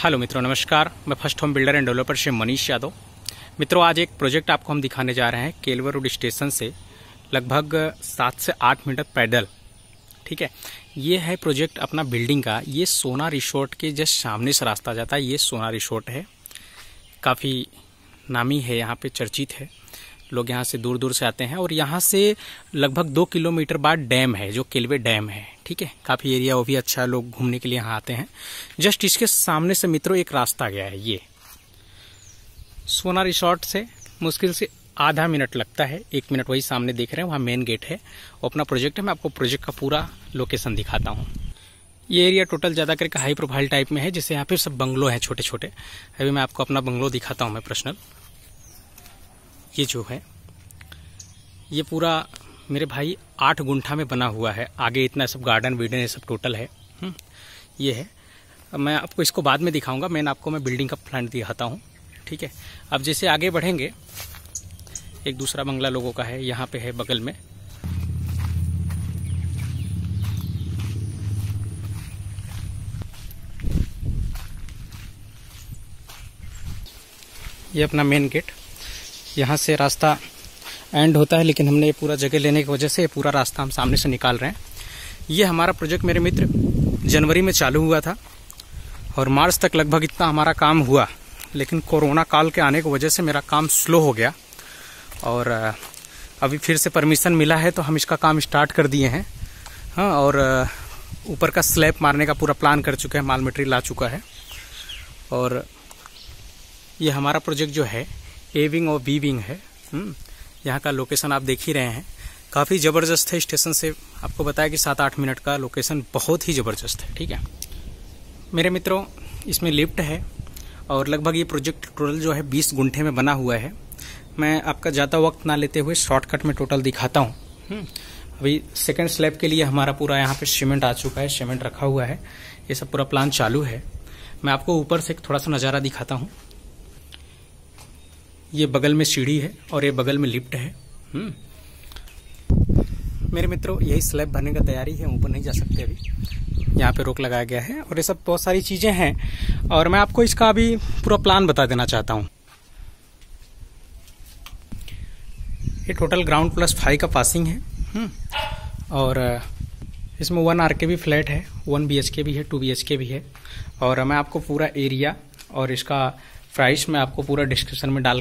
Hello मित्रों, नमस्कार। मैं first home builder and developer से मनीष यादव। मित्रों, आज एक प्रोजेक्ट आपको हम दिखाने जा रहे हैं केलवर रोड स्टेशन से लगभग 7 से 8 मिनट पैदल। ठीक है, ये है प्रोजेक्ट अपना बिल्डिंग का। ये सोना रिसोर्ट के जस्ट सामने से रास्ता जाता है। ये सोना रिसोर्ट है, काफ़ी नामी है, यहाँ पे चर्चित है। लोग यहाँ से दूर दूर से आते हैं और यहाँ से लगभग 2 किलोमीटर बाद डैम है, जो केलवे डैम है। ठीक है, काफ़ी एरिया वो भी अच्छा है, लोग घूमने के लिए यहाँ आते हैं। जस्ट इसके सामने से मित्रों एक रास्ता गया है। ये सोना रिसोर्ट से मुश्किल से आधा मिनट लगता है, 1 मिनट वही सामने देख रहे हैं, वहाँ मेन गेट है। वो अपना प्रोजेक्ट है। मैं आपको प्रोजेक्ट का पूरा लोकेशन दिखाता हूँ। ये एरिया टोटल ज़्यादा करके हाई प्रोफाइल टाइप में है, जैसे यहाँ पे सब बंगलो हैं छोटे छोटे। अभी मैं आपको अपना बंगलो दिखाता हूँ मैं पर्सनल। ये जो है ये पूरा मेरे भाई 8 गुंठा में बना हुआ है। आगे इतना सब गार्डन वीडन ये सब टोटल है। ये है, मैं आपको इसको बाद में दिखाऊंगा। मैं बिल्डिंग का प्लान दिखाता हूँ। ठीक है, अब जैसे आगे बढ़ेंगे, एक दूसरा बंगला लोगों का है, यहाँ पे है बगल में। ये अपना मेन गेट, यहाँ से रास्ता एंड होता है, लेकिन हमने ये पूरा जगह लेने की वजह से ये पूरा रास्ता हम सामने से निकाल रहे हैं। ये हमारा प्रोजेक्ट मेरे मित्र जनवरी में चालू हुआ था और मार्च तक लगभग इतना हमारा काम हुआ, लेकिन कोरोना काल के आने की वजह से मेरा काम स्लो हो गया और अभी फिर से परमिशन मिला है तो हम इसका काम स्टार्ट कर दिए हैं। हाँ, और ऊपर का स्लैब मारने का पूरा प्लान कर चुके हैं, माल मटेरियल आ चुका है। और ये हमारा प्रोजेक्ट जो है ए विंग और बी विंग है। यहाँ का लोकेशन आप देख ही रहे हैं, काफ़ी ज़बरदस्त है। स्टेशन से आपको बताया कि 7-8 मिनट का लोकेशन बहुत ही ज़बरदस्त है। ठीक है मेरे मित्रों, इसमें लिफ्ट है और लगभग ये प्रोजेक्ट टोटल जो है 20 गुंठे में बना हुआ है। मैं आपका ज़्यादा वक्त ना लेते हुए शॉर्टकट में टोटल दिखाता हूँ। अभी सेकेंड स्लैब के लिए हमारा पूरा यहाँ पे सीमेंट आ चुका है, सीमेंट रखा हुआ है, ये सब पूरा प्लान चालू है। मैं आपको ऊपर से थोड़ा सा नज़ारा दिखाता हूँ। ये बगल में सीढ़ी है और ये बगल में लिफ्ट है। मेरे मित्रों, यही स्लैब भरने का तैयारी है, ऊपर नहीं जा सकते अभी, यहाँ पे रोक लगाया गया है और ये सब बहुत सारी चीजें हैं। और मैं आपको इसका अभी पूरा प्लान बता देना चाहता हूँ। ये टोटल ग्राउंड +5 का पासिंग है और इसमें 1 RK भी फ्लैट है, 1 BHK भी है, 2 BHK भी है। और मैं आपको पूरा एरिया और इसका प्राइस मैं आपको पूरा डिस्क्रिप्शन में डाल